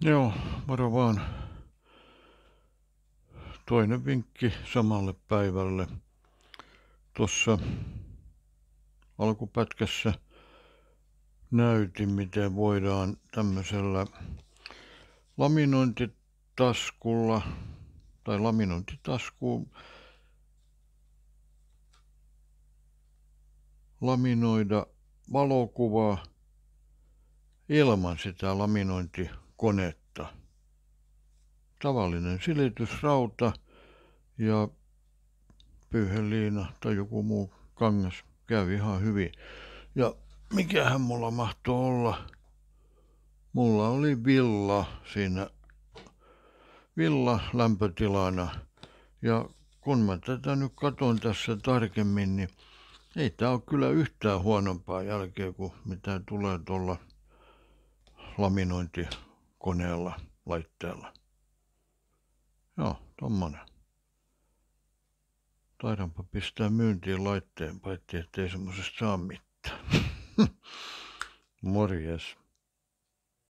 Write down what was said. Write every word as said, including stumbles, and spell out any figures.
Joo, varo vaan. Toinen vinkki samalle päivälle. Tuossa alkupätkässä näytin, miten voidaan tämmöisellä laminointitaskulla tai laminointitaskuun laminoida valokuvaa ilman sitä laminointikonetta. Tavallinen silitysrauta ja pyyheliina tai joku muu kangas käy ihan hyvin. Ja mikähän mulla mahtoi olla? Mulla oli villa siinä, villa lämpötilana. Ja kun mä tätä nyt katon tässä tarkemmin, niin ei tää ole kyllä yhtään huonompaa jälkeä kuin mitä tulee tuolla laminointikoneella, laitteella. Joo, tommonen. Taidanpa pistää myyntiin laitteen, paitsi ettei semmosesta saa mitään. Morjes.